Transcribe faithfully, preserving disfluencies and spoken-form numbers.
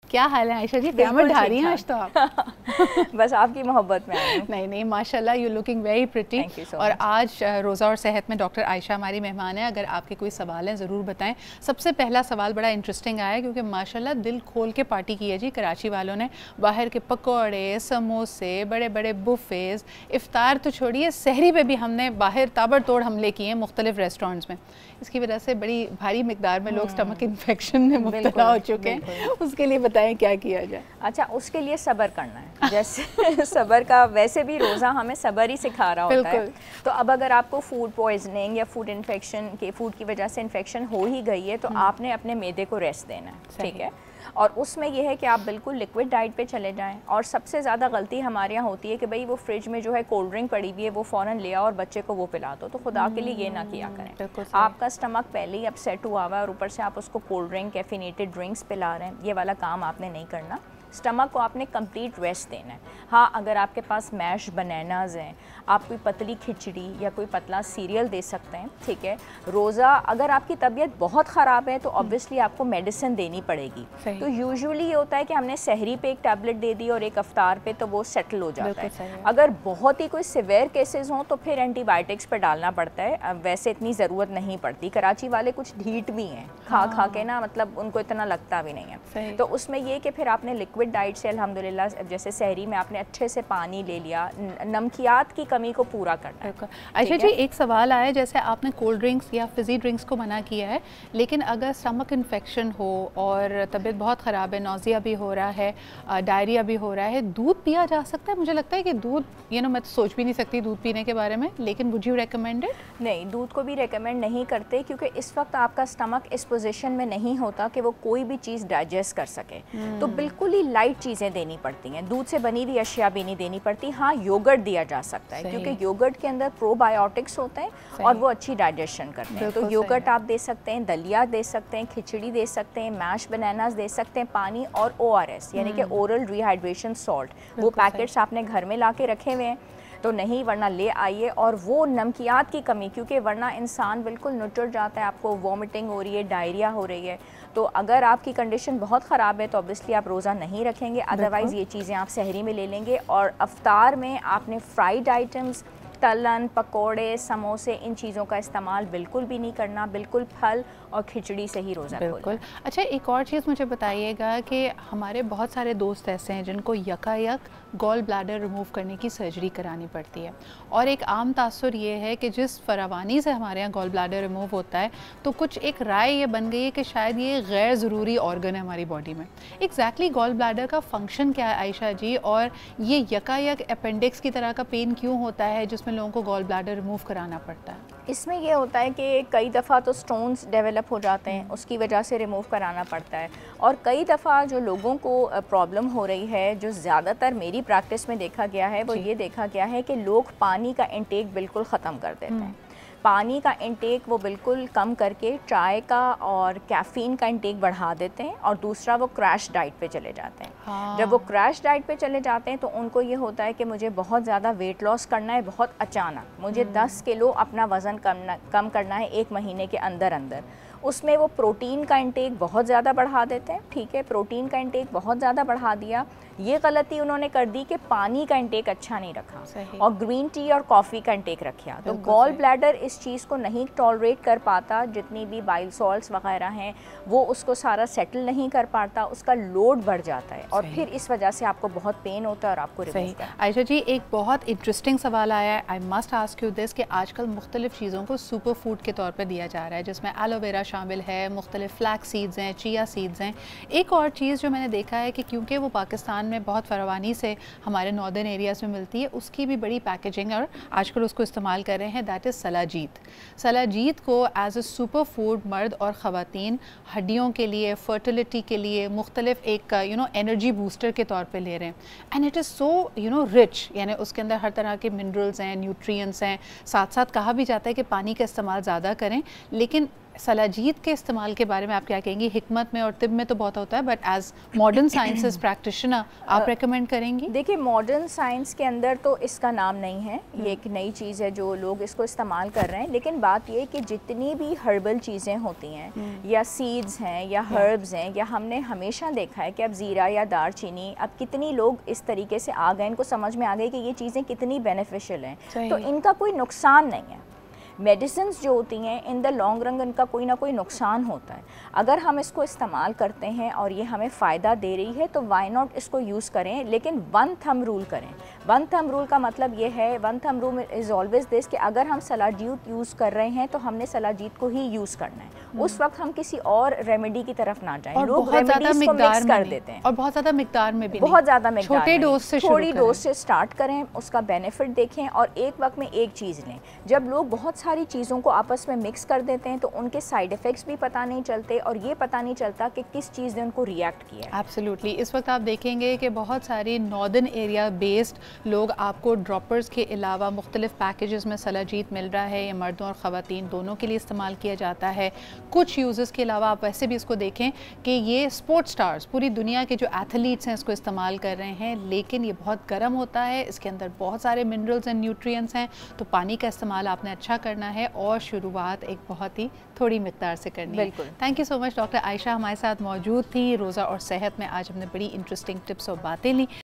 क्या हाल है आयशा जी? क्या ढा रही हैं आज तो आप? बस आपकी मोहब्बत में आई हूं। नहीं नहीं माशाल्लाह, यू लुकिंग वेरी प्रिटी। और आज रोज़ा और सेहत में डॉक्टर आयशा हमारी मेहमान है। अगर आपके कोई सवाल हैं ज़रूर बताएं। सबसे पहला सवाल बड़ा इंटरेस्टिंग आया क्योंकि माशाल्लाह दिल खोल के पार्टी की है जी कराची वालों ने। बाहर के पकौड़े, समोसे, बड़े बड़े बुफेज़, इफ्तार तो छोड़िए, सहरी पे भी हमने बाहर ताबड़तोड़ हमले किए हैं मुख्तलिफ रेस्टोरेंट्स में। इसकी वजह से बड़ी भारी मिकदार में लोग स्टमक इन्फेक्शन में मुब्तला हो चुके हैं। उसके लिए बताएं क्या किया जाए? अच्छा, उसके लिए सब्र करना है। जैसे सब्र का वैसे भी रोज़ा हमें सब्र ही सिखा रहा होता है। तो अब अगर आपको फूड पॉइजनिंग या फूड इन्फेक्शन के फूड की वजह से इन्फेक्शन हो ही गई है तो आपने अपने मैदे को रेस्ट देना है, ठीक है। और उसमें यह है कि आप बिल्कुल लिक्विड डाइट पे चले जाएं। और सबसे ज़्यादा गलती हमारे यहाँ होती है कि भाई वो फ्रिज में जो है कोल्ड ड्रिंक पड़ी हुई है वो फ़ौरन ले आओ और बच्चे को वो पिला दो। तो खुदा के लिए ये ना किया करें। आपका स्टमक पहले ही अपसेट हुआ हुआ है और ऊपर से आप उसको कोल्ड ड्रिंक, कैफिनेटेड ड्रिंक्स पिला रहे हैं, ये वाला काम आपने नहीं करना। स्टमक को आपने कंप्लीट रेस्ट देना है। हाँ, अगर आपके पास मैश बनानाज हैं, आप कोई पतली खिचड़ी या कोई पतला सीरियल दे सकते हैं, ठीक है। रोज़ा अगर आपकी तबीयत बहुत ख़राब है तो ऑब्वियसली आपको मेडिसिन देनी पड़ेगी। तो यूजुअली ये होता है कि हमने सहरी पे एक टैबलेट दे दी और एक अफ्तार पे, तो वो सेटल हो जाता है। अगर बहुत ही कोई सिवियर केसेस हों तो फिर एंटीबायोटिक्स पे डालना पड़ता है। वैसे इतनी ज़रूरत नहीं पड़ती। कराची वाले कुछ ढीठ भी हैं, खा खा के ना, मतलब उनको इतना लगता भी नहीं है। तो उसमें ये कि फिर आपने लिक्विड डाइट से अल्हम्दुलिल्लाह, जैसे सहरी में आपने अच्छे से पानी ले लिया, नमकियात की कमी को पूरा करना है। अच्छा जी, एक सवाल आया, जैसे आपने कोल्ड ड्रिंक्स या फिजी ड्रिंक्स को मना किया है, लेकिन अगर स्टमक इन्फेक्शन हो और तबीयत बहुत ख़राब है, नौजिया भी हो रहा है, डायरिया भी हो रहा है, दूध पिया जा सकता है? मुझे लगता है कि दूध, यू नो, मैं तो सोच भी नहीं सकती दूध पीने के बारे में, लेकिन वुड यू रेकमेंडेड? नहीं, दूध को भी रेकमेंड नहीं करते क्योंकि इस वक्त आपका स्टमक इस पोजीशन में नहीं होता कि वो कोई भी चीज़ डाइजेस्ट कर सके। तो बिल्कुल ही लाइट चीज़ें देनी पड़ती हैं। दूध से बनी हुई अशिया भी नहीं देनी पड़ती। हाँ, योगर्ट दिया जा सकता है क्योंकि योगर्ट के अंदर प्रोबायोटिक्स होते हैं और वो अच्छी डाइजेशन करते हैं। तो योगर्ट आप दे सकते हैं, दलिया दे सकते हैं, खिचड़ी दे सकते हैं, मैश बनानास दे सकते हैं, पानी और ओ आर एस यानी कि ओरल रिहाइड्रेशन सॉल्ट, वो पैकेट्स आपने घर में ला के रखे हुए हैं तो नहीं, वरना ले आइए। और वो नमकियात की कमी, क्योंकि वरना इंसान बिल्कुल नुचड़ जाता है, आपको वॉमिटिंग हो रही है, डायरिया हो रही है। तो अगर आपकी कंडीशन बहुत ख़राब है तो ऑब्वियसली आप रोज़ा नहीं रखेंगे। अदरवाइज़ ये चीज़ें आप सहरी में ले लेंगे। और अफ्तार में आपने फ्राइड आइटम्स, तलन, पकोड़े, समोसे, इन चीज़ों का इस्तेमाल बिल्कुल भी नहीं करना। बिल्कुल फल और खिचड़ी से ही रोज़ा बिल्कुल। अच्छा, एक और चीज़ मुझे बताइएगा कि हमारे बहुत सारे दोस्त ऐसे हैं जिनको यकायक गॉल ब्लैडर रिमूव करने की सर्जरी करानी पड़ती है, और एक आम तासुर ये है कि जिस फरावानी से हमारे यहाँ गॉल ब्लैडर रिमूव होता है तो कुछ एक राय ये बन गई है कि शायद ये गैर ज़रूरी ऑर्गन है हमारी बॉडी में। एग्जैक्टली गॉल ब्लैडर का फंक्शन क्या है आयशा जी, और ये यकायक अपेंडिक्स की तरह का पेन क्यों होता है जिसमें लोगों को गॉल ब्लैडर रिमूव कराना पड़ता है? इसमें यह होता है कि कई दफ़ा तो स्टोन्स डेवलप हो जाते हैं, उसकी वजह से रिमूव कराना पड़ता है। और कई दफ़ा जो लोगों को प्रॉब्लम हो रही है, जो ज़्यादातर मेरी प्रैक्टिस में देखा गया है, वो ये देखा गया है कि लोग पानी का इंटेक बिल्कुल ख़त्म कर देते हैं। पानी का इंटेक वो बिल्कुल कम करके चाय का और कैफ़ीन का इंटेक बढ़ा देते हैं, और दूसरा वो क्रैश डाइट पे चले जाते हैं। हाँ। जब वो क्रैश डाइट पे चले जाते हैं तो उनको ये होता है कि मुझे बहुत ज़्यादा वेट लॉस करना है, बहुत अचानक मुझे दस किलो अपना वज़न कम कम करना है एक महीने के अंदर अंदर। उसमें वो प्रोटीन का इंटेक बहुत ज़्यादा बढ़ा देते हैं, ठीक है। प्रोटीन का इंटेक बहुत ज़्यादा बढ़ा दिया, ये गलती उन्होंने कर दी कि पानी का इंटेक अच्छा नहीं रखा और ग्रीन टी और कॉफ़ी का इंटेक रखा। तो गॉल ब्लैडर इस चीज़ को नहीं टॉलरेट कर पाता, जितनी भी बाइल सॉल्ट्स वगैरह हैं वो उसको सारा सेटल नहीं कर पाता, उसका लोड बढ़ जाता है और फिर इस वजह से आपको बहुत पेन होता है और आपको रिमूव करना है। आयशा जी, एक बहुत इंटरेस्टिंग सवाल आया है, I must ask you this, कि आजकल मुख्तलिफ चीज़ों को सुपर फूड के तौर पर दिया जा रहा है, जिसमें एलोवेरा शामिल है, मुख्तलिफ फ्लैक्स सीड्स हैं, चिया सीड्स हैं। एक और चीज़ जो मैंने देखा है कि क्योंकि वो पाकिस्तान में बहुत फरावानी से हमारे नॉर्दर्न एरियाज़ में मिलती है, उसकी भी बड़ी पैकेजिंग और आजकल उसको इस्तेमाल कर रहे हैं, दैट इज़ सलाजीत। सलाजीत को एज अ सुपर फूड मर्द और ख़वातीन हड्डियों के लिए, फर्टिलिटी के लिए, मुख्तलिफ एक यू नो एनर्जी बूस्टर के तौर पर ले रहे हैं। And it is so you know rich, यानी उसके अंदर हर तरह के मिनरल्स हैं, न्यूट्रिएंट्स हैं। साथ साथ कहा भी जाता है कि पानी का इस्तेमाल ज़्यादा करें, लेकिन सलाजीत के इस्तेमाल के बारे में आप क्या कहेंगी? हिकमत में और तिब में तो बहुत होता है, but as modern sciences practitioner आप रेकमेंड करेंगी? देखिए, मॉडर्न साइंस के अंदर तो इसका नाम नहीं है, ये एक नई चीज़ है जो लोग इसको इस्तेमाल कर रहे हैं। लेकिन बात ये कि जितनी भी हर्बल चीज़ें होती हैं या सीड्स हैं या हर्ब्स हैं, या हमने हमेशा देखा है कि अब ज़ीरा या दालचीनी, अब कितनी लोग इस तरीके से आ गए, इनको समझ में आ गई कि ये चीज़ें कितनी बेनिफिशियल हैं, तो इनका कोई नुकसान नहीं है। मेडिसिन जो होती हैं इन द लॉन्ग रन इनका कोई ना कोई नुकसान होता है। अगर हम इसको इस्तेमाल करते हैं और ये हमें फ़ायदा दे रही है तो वाई नॉट इसको यूज़ करें, लेकिन वन थंब रूल करें। वन थंब रूल का मतलब ये है, one thumb rule is always this कि अगर हम सलाजीत यूज़ कर रहे हैं तो हमने सलाजीत को ही यूज़ करना है, उस वक्त हम किसी और रेमेडी की तरफ ना जाएं। लोग रेमेडीज को मिक्स कर देते हैं और बहुत ज़्यादा मिकदार में भी, बहुत ज़्यादा मिकदार, छोटे डोज से, थोड़ी डोज से स्टार्ट करें, उसका बेनिफिट देखें और एक वक्त में एक चीज़ लें। जब लोग बहुत सारी चीज़ों को आपस में मिक्स कर देते हैं तो उनके साइड इफ़ेक्ट्स भी पता नहीं चलते और ये पता नहीं चलता कि किस चीज़ ने उनको रिएक्ट किया है। एब्सोल्युटली। इस वक्त आप देखेंगे कि बहुत सारी नॉर्दर्न एरिया बेस्ड लोग, आपको ड्रॉपर्स के अलावा मुख्तलिफ पैकेजेस में सलाजीत मिल रहा है। ये मर्दों और ख़वातीन दोनों के लिए इस्तेमाल किया जाता है। कुछ यूज़र्स के अलावा आप वैसे भी इसको देखें कि ये स्पोर्ट्स स्टार्स, पूरी दुनिया के जो एथलीट्स हैं इसको इस्तेमाल कर रहे हैं, लेकिन ये बहुत गर्म होता है, इसके अंदर बहुत सारे मिनरल्स एंड न्यूट्रिएंट्स हैं, तो पानी का इस्तेमाल आपने अच्छा करना है और शुरुआत एक बहुत ही थोड़ी मिकदार से करनी है। Thank you so much. Doctor Ayesha हमारे साथ मौजूद थी। रोज़ा और सेहत में आज हमने बड़ी इंटरेस्टिंग टिप्स और बातें ली।